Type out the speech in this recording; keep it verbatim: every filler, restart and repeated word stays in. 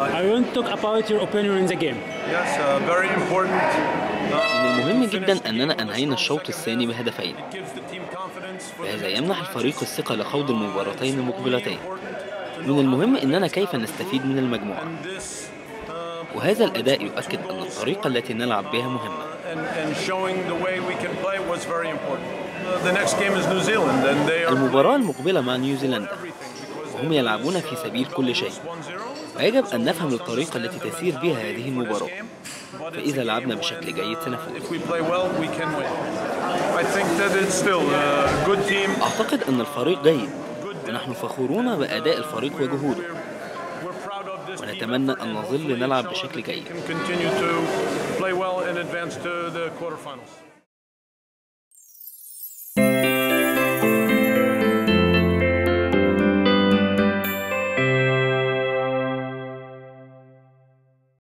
I want to talk about your opinion in the game. Yes, uh, very important. من المهم جدا أننا أنهينا الشوط الثاني بهدفين، وهذا يمنح الفريق الثقة لخوض المباراتين المقبلتين. من المهم أننا كيف نستفيد من المجموعة، وهذا الأداء يؤكد أن الطريقة التي نلعب بها مهمة. المباراة المقبلة مع نيوزيلندا، وهم يلعبون في سبيل كل شيء، ويجب أن نفهم الطريقة التي تسير بها هذه المباراة، فإذا لعبنا بشكل جيد سنفوز. أعتقد أن الفريق جيد، ونحن فخورون بأداء الفريق وجهوده، ونتمنى أن نظل نلعب بشكل جيد.